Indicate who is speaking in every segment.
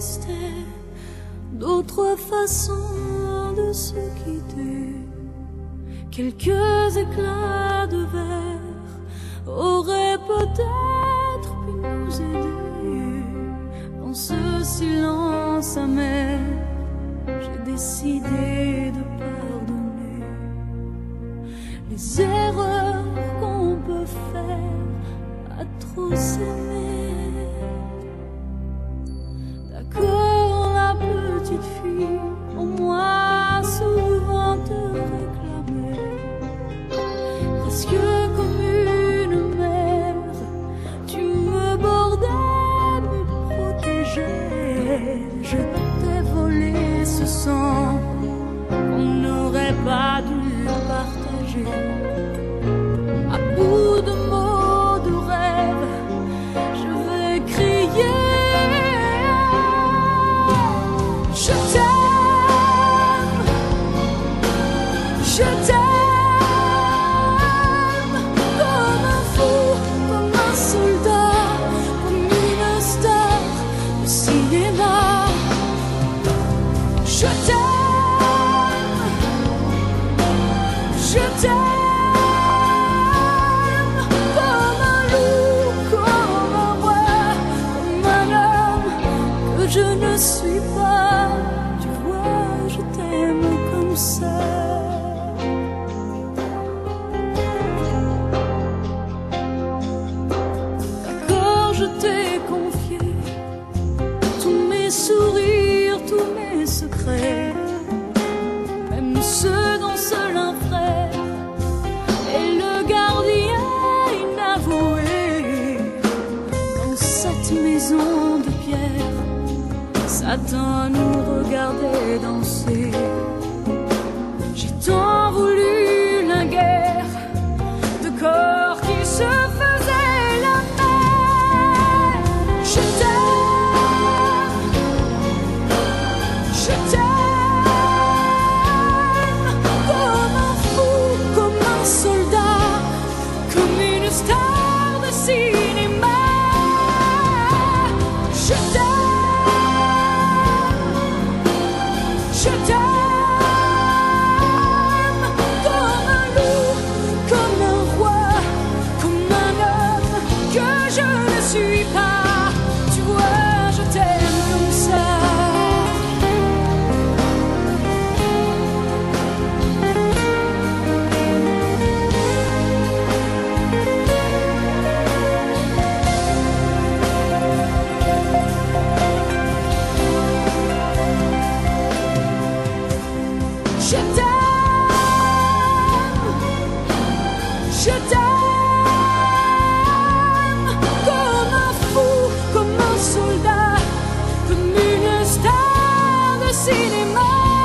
Speaker 1: existait d'autres façons de se quitter. Quelques éclats de verre auraient peut-être pu nous aider. Dans ce silence amer, j'ai décidé de pardonner les erreurs qu'on peut faire à trop s'aimer. D'accord, la petite fille, au moins souvent te réclamait, presque comme une mère, tu me bordais, me protégeais. Je t'ai volé ce sang qu'on n'aurait pas dû partager. À bout de mots, de rêves, je vais crier. Je t'aime, je t'aime, comme un fou, comme un soldat, comme une star de cinéma. Je t'aime, je t'aime, comme un loup, comme un roi, comme un homme que je ne suis pas. Tu vois, je t'aime comme ça. D'accord, je t'ai confié tous mes sourires, tous mes secrets, même ceux dont seul un frère est le gardien inavoué. Dans cette maison de pierre, Satan nous regardait danser. J'ai tant voulu la guerre de corps qui se faisaient la paix. Je t'aime, je t'aime, comme un fou, comme un soldat, comme une star de cinéma. Je t'aime, je t'aime, comme un loup, comme un roi, comme un homme que je ne suis pas. Tu vois, je t'aime comme ça. Je t'aime, je t'aime, comme un fou, comme un soldat, comme une star de cinéma.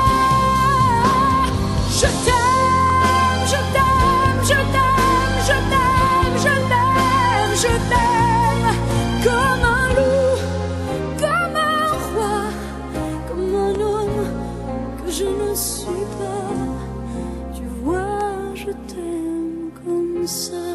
Speaker 1: Je t'aime, je t'aime, je t'aime, je t'aime, je t'aime, je t'aime, comme un loup, comme un roi, comme un homme que je ne suis pas. Tu vois, je t'aime comme ça.